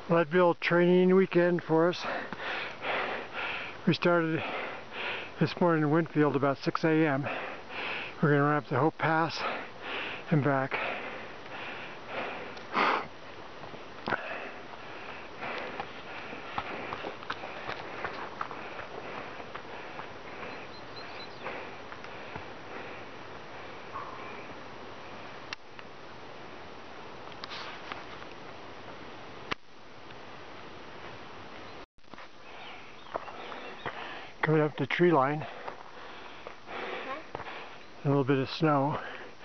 Leadville training weekend for us. We started this morning in Winfield about 6 a.m. We're going to run up the Hope Pass and back. Coming up the tree line, a little bit of snow.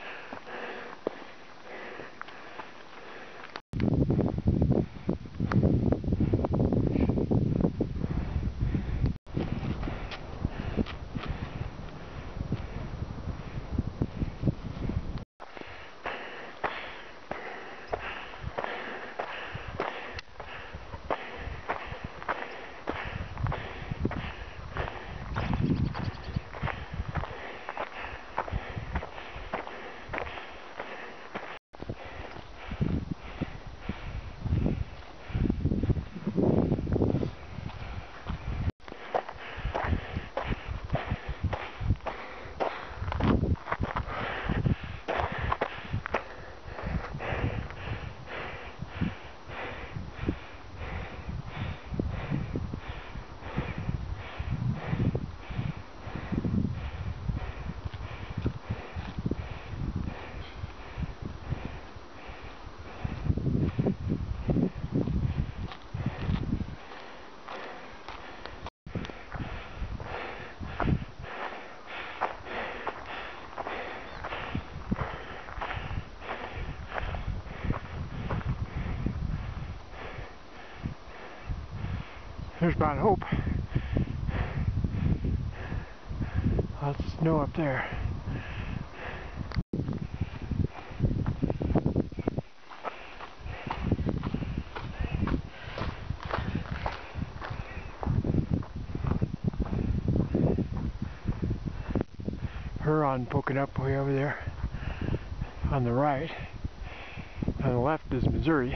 There's Mount Hope. Lots of snow up there. Huron poking up way over there on the right. On the left is Missouri.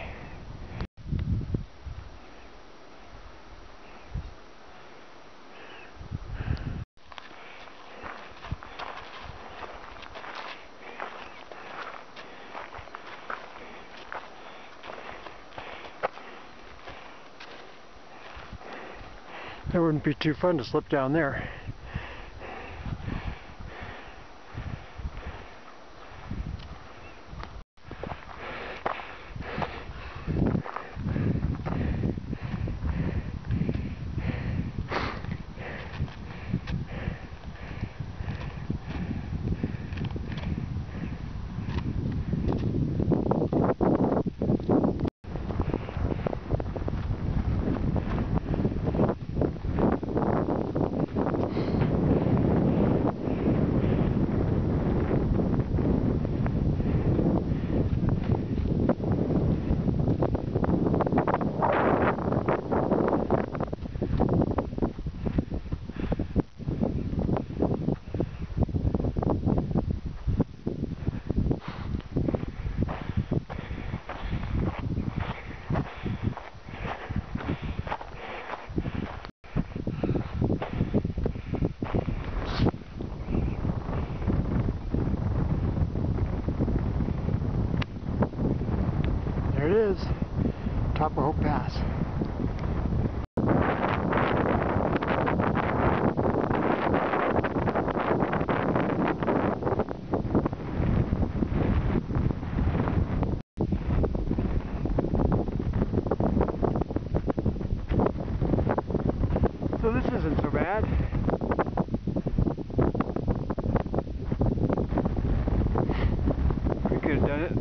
It wouldn't be too fun to slip down there. There it is, top of Hope Pass. So this isn't so bad. We could have done it.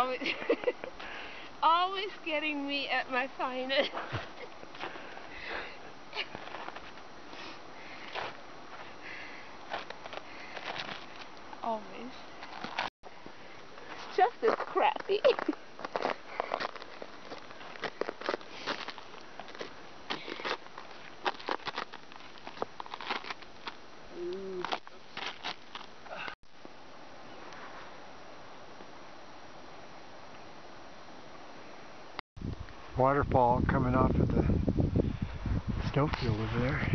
always, always getting me at my finest. Always. Just as crappy. Waterfall coming off of the snowfield over there.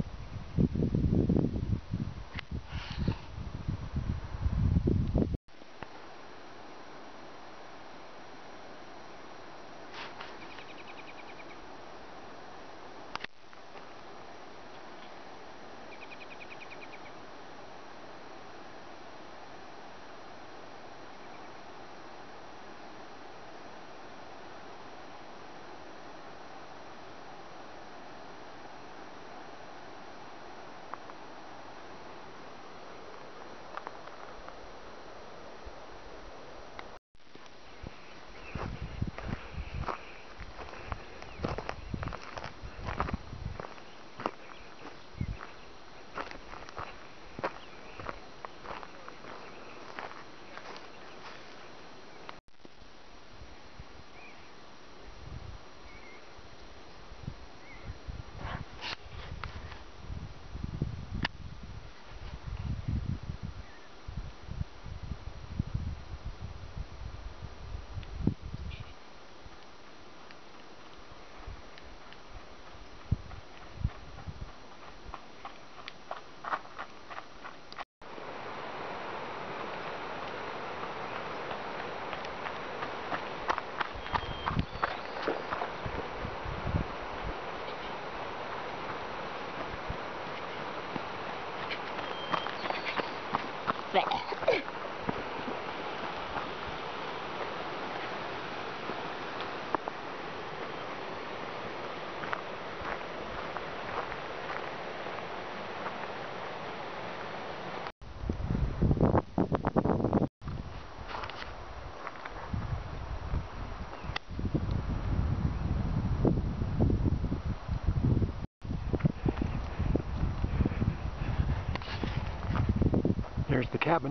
There's the cabin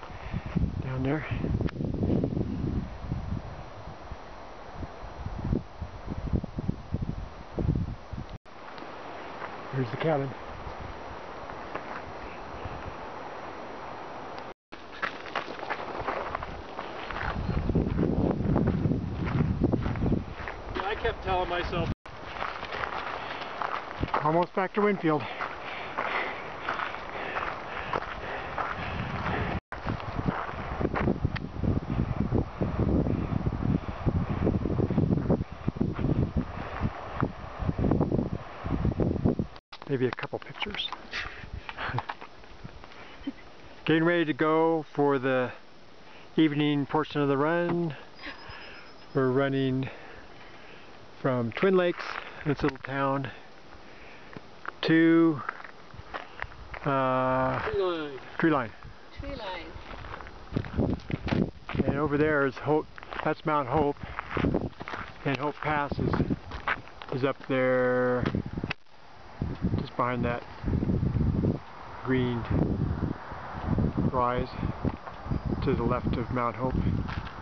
down there. Here's the cabin. I kept telling myself, Almost back to Winfield. Maybe a couple pictures. Getting ready to go for the evening portion of the run. We're running from Twin Lakes, this little town, to Tree Line. Tree line. And over there is Hope. That's Mount Hope, and Hope Pass is up there, just behind that green rise to the left of Mount Hope.